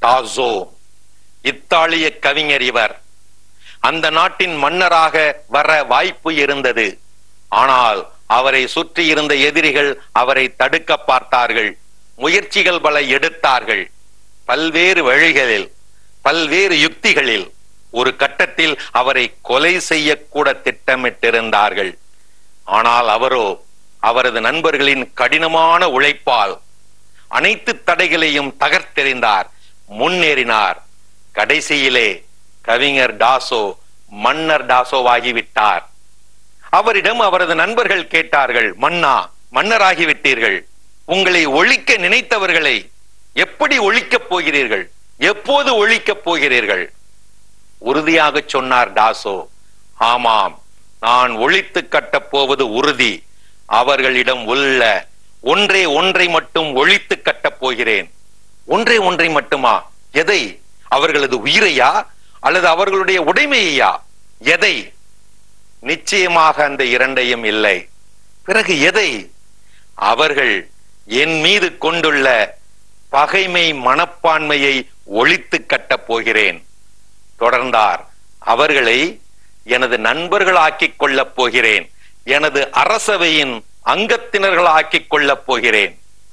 டாசோ. இத்தாலிய கவிஞர் இவர். அந்த நாட்டின் மன்னராக வர வாய்ப்பு இருந்தது. ஆனால் அவரை சுற்றி இருந்த எதிரிகள் அவரை தடுக்க பார்த்தார்கள். முயற்சிகள் பல எடுத்தார்கள். பல்வேறு வழிகளில், பல்வேறு யுக்திகளில் ஒரு கட்டத்தில் அவரை கொலை செய்யக்கூட திட்டமிட்டிருந்தார்கள். ஆனால் அவரோ அவரது நண்பர்களின் கடினமான உழைப்பால் அனைத்து தடைகளையும் தகர்த்தெறிந்தார், முன்னேறினார். கடைசியிலே கவிஞர் டாசோ மன்னர் டாசோவாகிவிட்டார். அவரிடம் அவரது நண்பர்கள் கேட்டார்கள், மன்னா, மன்னராகிவிட்டீர்கள், உங்களை ஒழிக்க நினைத்தவர்களை எப்படி ஒழிக்கப் போகிறீர்கள்? எப்போது ஒழிக்கப் போகிறீர்கள்? உறுதியாக சொன்னார் டாசோ, ஆமாம், நான் ஒழித்து கட்டப் போவது உறுதி. அவர்களிடம் உள்ள ஒன்றை மட்டும் ஒழித்து கட்டப் போகிறேன். ஒன்றை மட்டுமா? எதை? அவர்களது உயிரையா அல்லது அவர்களுடைய உடைமையா? எதை? நிச்சயமாக அந்த இரண்டையும் இல்லை. பிறகு எதை? அவர்கள் என் மீது கொண்டுள்ள பகைமை மனப்பான்மையை ஒழித்து கட்டப் போகிறேன். தொடர்ந்தார், அவர்களை எனது நண்பர்களாக்கிக் கொள்ளப் போகிறேன். எனது அரசவையின் அங்கத்தினர்களாக்கிக் கொள்ளப் போகிறேன்.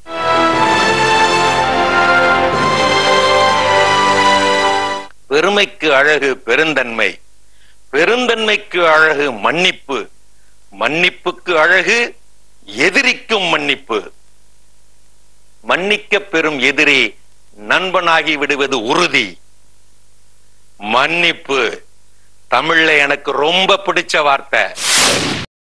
பெருமைக்கு அழகு பெருந்தன்மை, பெருந்தன்மைக்கு அழகு மன்னிப்பு, மன்னிப்புக்கு அழகு எதிரிக்கும் மன்னிப்பு. மன்னிக்க பெறும் எதிரி நண்பனாகி விடுவது உறுதி. மன்னிப்பு தமிழ்ல எனக்கு ரொம்ப பிடிச்ச வார்த்தை.